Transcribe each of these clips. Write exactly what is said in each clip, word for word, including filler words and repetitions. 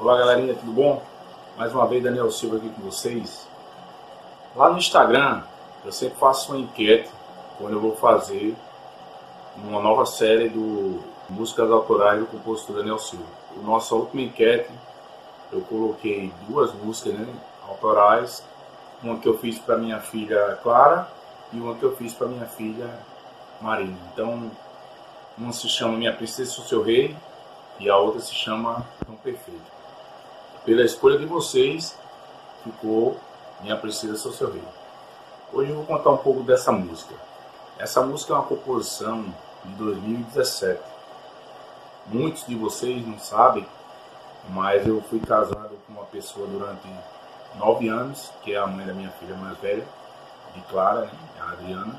Olá galerinha, tudo bom? Mais uma vez Daniel Silva aqui com vocês. Lá no Instagram eu sempre faço uma enquete quando eu vou fazer uma nova série do músicas autorais do compositor Daniel Silva. A nossa última enquete eu coloquei duas músicas, né, autorais, uma que eu fiz para minha filha Clara e uma que eu fiz para minha filha Marina. Então uma se chama Minha Princesa Sou Seu Rei e a outra se chama Tão Perfeito. Pela escolha de vocês, ficou Minha Princesa Sou Seu Rei. Hoje eu vou contar um pouco dessa música. Essa música é uma composição de dois mil e dezessete. Muitos de vocês não sabem, mas eu fui casado com uma pessoa durante nove anos, que é a mãe da minha filha mais velha, de Clara, né, a Adriana.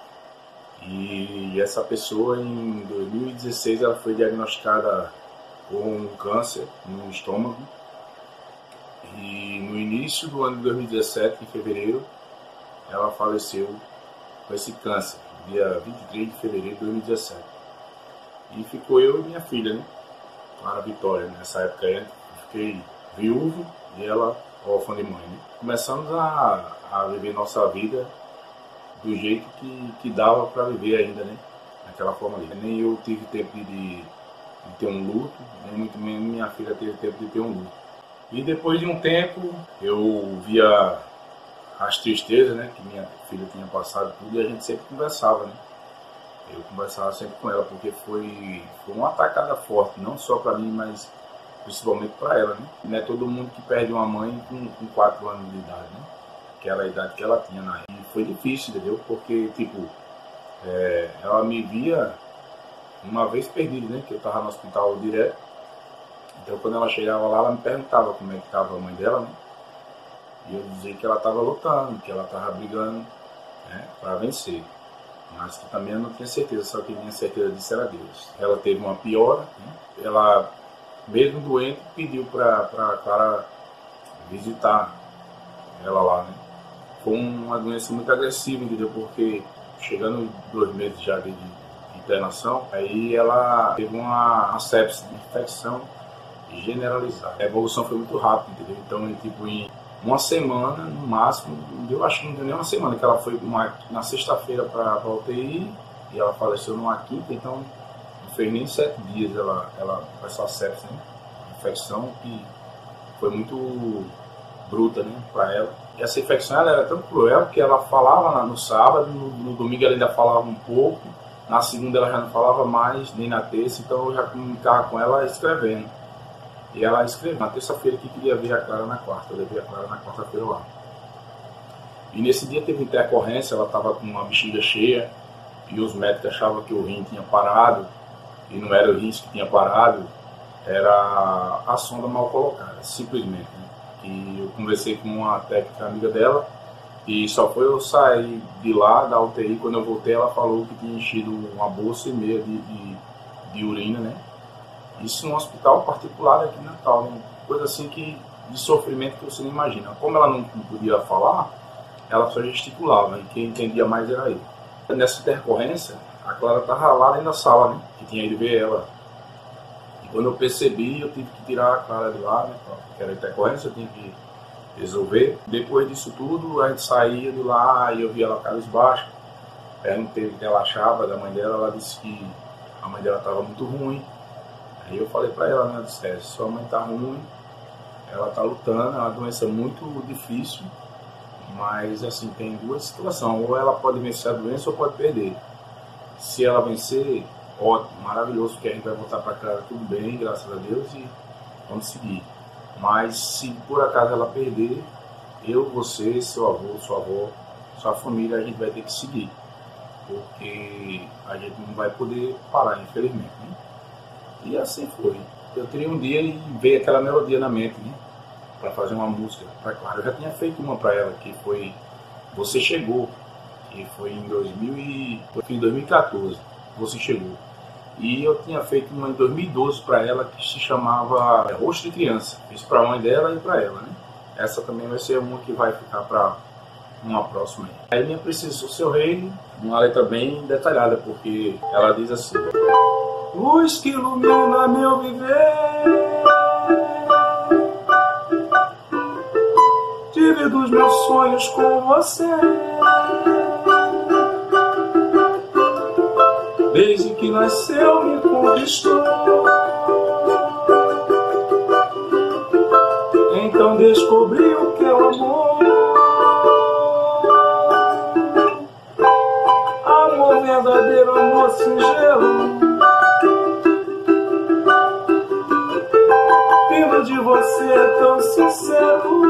E essa pessoa, em dois mil e dezesseis, ela foi diagnosticada com um câncer no estômago. E no início do ano de dois mil e dezessete, em fevereiro, ela faleceu com esse câncer, dia vinte e três de fevereiro de dois mil e dezessete. E ficou eu e minha filha, né? Clara Vitória. Nessa época aí, eu fiquei viúvo e ela órfã de mãe, né? Começamos a, a viver nossa vida do jeito que, que dava para viver ainda, né? Naquela forma ali. Nem eu tive tempo de, de ter um luto, nem muito menos minha filha teve tempo de ter um luto. E depois de um tempo, eu via as tristezas, né, que minha filha tinha passado tudo, e a gente sempre conversava, né? Eu conversava sempre com ela, porque foi, foi uma atacada forte, não só para mim, mas principalmente para ela, né? Não é todo mundo que perde uma mãe com, com quatro anos de idade, né? Que era a idade que ela tinha na época. E foi difícil, entendeu? Porque, tipo, é, ela me via uma vez perdida, né? Que eu estava no hospital direto. Então, quando ela chegava lá, ela me perguntava como é que estava a mãe dela, né? E eu dizia que ela estava lutando, que ela estava brigando, né, para vencer. Mas que também eu não tinha certeza, só que minha certeza disso era Deus. Ela teve uma piora, né? Ela, mesmo doente, pediu para a Clara visitar ela lá, né? Foi uma doença muito agressiva, entendeu? Porque chegando dois meses já de, de internação, aí ela teve uma, uma sepse, uma infecção generalizada. A evolução foi muito rápida, entendeu? Então, tipo, em uma semana, no máximo, eu acho que não deu nem uma semana, que ela foi uma, na sexta-feira para a U T I e ela faleceu numa quinta, então não fez nem sete dias ela, ela com essa sepse, né? Infecção que foi muito bruta, né, para ela. E essa infecção ela era tão cruel que ela falava no sábado, no, no domingo ela ainda falava um pouco, na segunda ela já não falava mais, nem na terça, então eu já comunicava com ela escrevendo. E ela escreveu na terça-feira que queria ver a Clara na quarta. Eu levei a Clara na quarta-feira lá. E nesse dia teve intercorrência, ela estava com uma bexiga cheia e os médicos achavam que o rim tinha parado e não era o rim que tinha parado, era a sonda mal colocada, simplesmente. Né? E eu conversei com uma técnica amiga dela e só foi eu sair de lá da U T I, quando eu voltei ela falou que tinha enchido uma bolsa e meia de, de, de urina, né? Isso num hospital particular aqui em Natal, né? Coisa assim que, de sofrimento que você não imagina. Como ela não podia falar, ela só gesticulava, e quem entendia mais era eu. Nessa intercorrência, a Clara estava lá dentro da sala, né? Que tinha ido ver ela. E quando eu percebi, eu tive que tirar a Clara de lá, né? Porque era intercorrência, eu tinha que resolver. Depois disso tudo, a gente saía de lá e eu via ela cabisbaixa. Perguntei o que ela achava da mãe dela, ela disse que a mãe dela estava muito ruim. Aí eu falei pra ela, né, eu disse, é, sua mãe tá ruim, ela tá lutando, é uma doença muito difícil, mas assim, tem duas situações, ou ela pode vencer a doença ou pode perder. Se ela vencer, ótimo, maravilhoso, porque a gente vai voltar pra casa tudo bem, graças a Deus, e vamos seguir. Mas se por acaso ela perder, eu, você, seu avô, sua avó, sua família, a gente vai ter que seguir, porque a gente não vai poder parar, infelizmente, né? E assim foi. Eu tirei um dia e veio aquela melodia na mente, né? Para fazer uma música para Clara. Eu já tinha feito uma para ela, que foi Você Chegou, que foi em dois mil e quatorze. Você Chegou. E eu tinha feito uma em dois mil e doze para ela, que se chamava Rosto de Criança. Fiz para a mãe dela e para ela, né? Essa também vai ser uma que vai ficar para uma próxima. Aí Minha Princesa Sou Seu Rei, uma letra bem detalhada, porque ela diz assim: luz que ilumina meu viver, dos meus sonhos com você. Desde que nasceu me conquistou. Então descobri o que é o amor. Amor verdadeiro, amor singelo, vindo de você é tão sincero.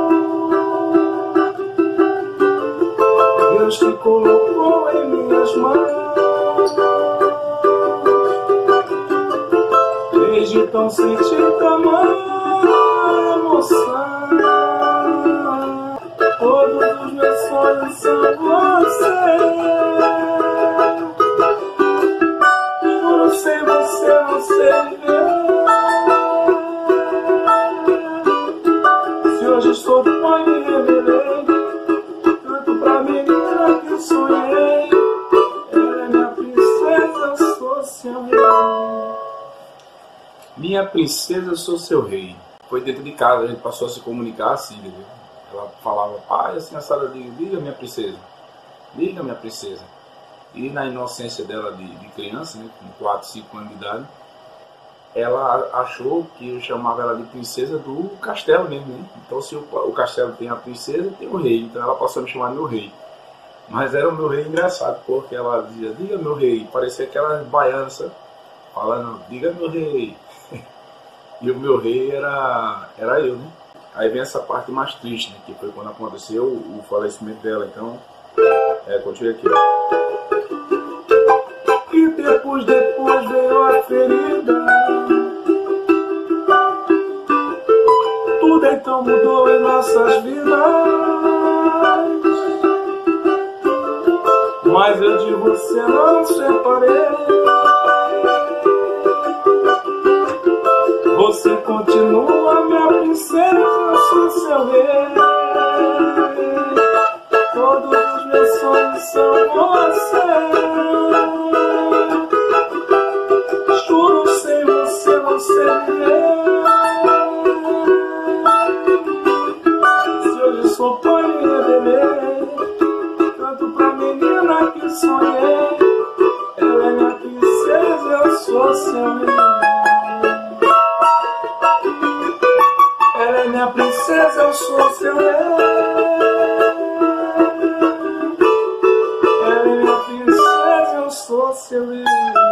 Deus te colocou em minhas mãos. Desde então senti tamanha emoção. Todos os meus sonhos são você. Juro sem você não sei viver. Se hoje estou pai me revelei, canto pra menina que sonhei. Ela é minha princesa, eu sou seu rei. Minha princesa, eu sou seu rei. Foi dentro de casa, a gente passou a se comunicar assim, entendeu? Ela falava, pai, assim, a senhora diga, diga minha princesa, diga minha princesa. E na inocência dela de, de criança, né, com quatro, cinco anos de idade, ela achou que eu chamava ela de princesa do castelo mesmo, né? Então se o, o castelo tem a princesa, tem o rei, então ela passou a me chamar meu rei. Mas era o meu rei engraçado, porque ela dizia, diga meu rei, parecia aquelas baianas, falando, diga meu rei. E o meu rei era, era eu, né? Aí vem essa parte mais triste, né? Que foi quando aconteceu o falecimento dela. Então, é, continue aqui, ó. E depois, depois veio a ferida. Tudo então mudou em nossas vidas. Mas eu de você não separei. Você continua minha princesa, eu sou seu rei. Todos os meus sonhos são você. Juro sem você não sei viver. Se hoje sou pai me revelei, canto pra menina que sonhei. Ela é minha princesa, eu sou seu rei. Ela é minha princesa, eu sou seu rei. Ela é minha princesa, eu sou seu rei.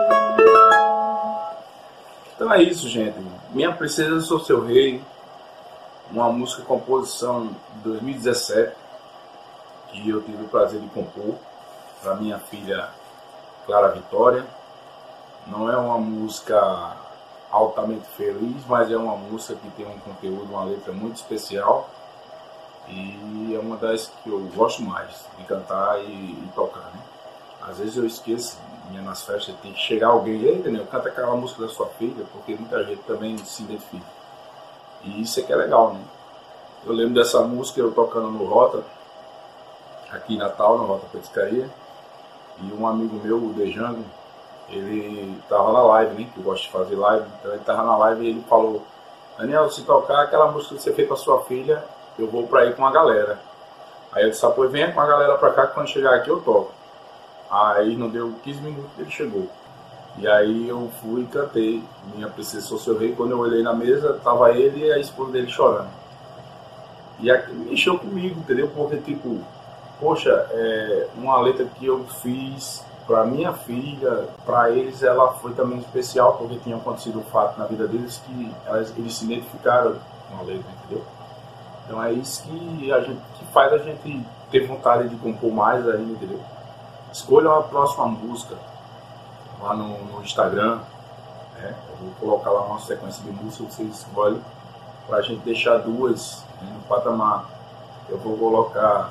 Então é isso, gente. Minha princesa, eu sou seu rei. Uma música composição de dois mil e dezessete que eu tive o prazer de compor para minha filha Clara Vitória. Não é uma música altamente feliz, mas é uma música que tem um conteúdo, uma letra muito especial e é uma das que eu gosto mais de cantar e, e tocar, né? Às vezes eu esqueço, minha, nas festas tem que chegar alguém e aí, canta aquela música da sua filha, porque muita gente também se identifica. E isso é que é legal, né? Eu lembro dessa música eu tocando no Rota, aqui em Natal, no Rota Petiscaria, e um amigo meu, o Dejango, ele tava na live, né? Que eu gosto de fazer live, então ele tava na live e ele falou: Daniel, se tocar aquela música que você fez pra sua filha, eu vou pra ir com a galera. Aí eu disse, ah, pois venha com a galera pra cá que quando chegar aqui eu toco. Aí não deu quinze minutos ele chegou. E aí eu fui e cantei Minha Princesa, Sou Seu Rei. Quando eu olhei na mesa, tava ele e a esposa dele chorando. E aquilo mexeu comigo, entendeu? Porque tipo, poxa, é uma letra que eu fiz para minha filha, para eles ela foi também especial, porque tinha acontecido um fato na vida deles que elas, eles se identificaram com a letra, entendeu? Então é isso que, a gente, que faz a gente ter vontade de compor mais ainda, entendeu? Escolha uma próxima música lá no, no Instagram, né? Eu vou colocar lá uma sequência de músicas, vocês escolhem, para a gente deixar duas, né, no patamar. Eu vou colocar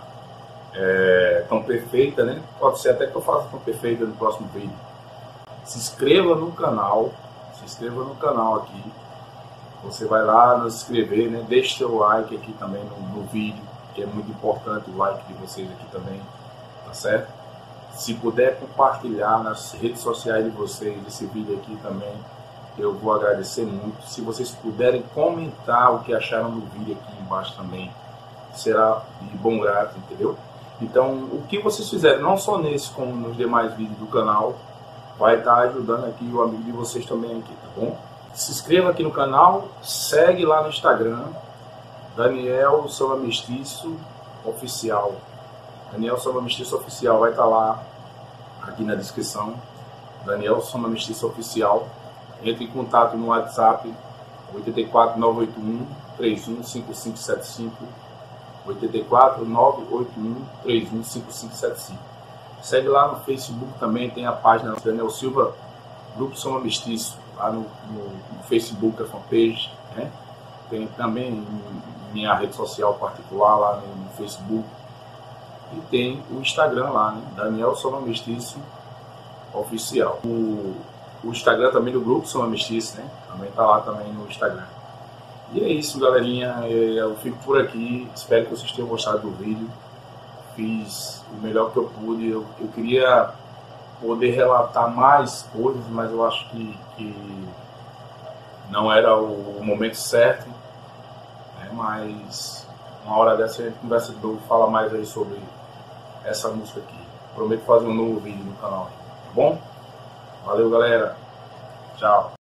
É, Tão Perfeita, né? Pode ser até que eu faça Tão Perfeita no próximo vídeo. Se inscreva no canal, se inscreva no canal aqui. Você vai lá nos inscrever, né? Deixe seu like aqui também no, no vídeo, que é muito importante o like de vocês aqui também, tá certo? Se puder compartilhar nas redes sociais de vocês esse vídeo aqui também, eu vou agradecer muito. Se vocês puderem comentar o que acharam do vídeo aqui embaixo também, será de bom grado, entendeu? Então, o que vocês fizerem, não só nesse, como nos demais vídeos do canal, vai estar ajudando aqui o amigo de vocês também aqui, tá bom? Se inscreva aqui no canal, segue lá no Instagram, Daniel Samba Mestiço Oficial. Daniel Samba Mestiço Oficial vai estar lá, aqui na descrição. Daniel Samba Mestiço Oficial. Entre em contato no WhatsApp oito quatro nove oito um três um cinco cinco sete cinco, oito quatro nove oito um três um cinco cinco sete cinco. Segue lá no Facebook também, tem a página Daniel Silva Grupo Samba Mestiço, lá no, no, no Facebook, a fanpage, né? Tem também minha rede social particular lá no, no Facebook. E tem o Instagram lá, né? Daniel Samba Mestiço Oficial. O, o Instagram também do Grupo Samba Mestiço, né? Também tá lá também no Instagram. E é isso, galerinha. Eu fico por aqui. Espero que vocês tenham gostado do vídeo. Fiz o melhor que eu pude. Eu, eu queria poder relatar mais coisas, mas eu acho que, que não era o, o momento certo, né? Mas uma hora dessa a gente conversa de novo, fala mais aí sobre essa música aqui. Prometo fazer um novo vídeo no canal, tá bom? Valeu, galera. Tchau.